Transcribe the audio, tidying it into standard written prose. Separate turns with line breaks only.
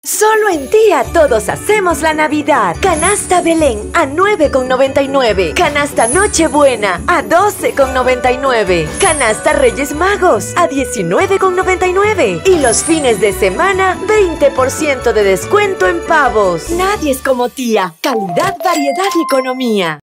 Solo en Tía todos hacemos la Navidad. Canasta Belén a 9,99. Canasta Nochebuena a 12,99. Canasta Reyes Magos a 19,99. Y los fines de semana, 20% de descuento en pavos. Nadie es como Tía. Calidad, variedad y economía.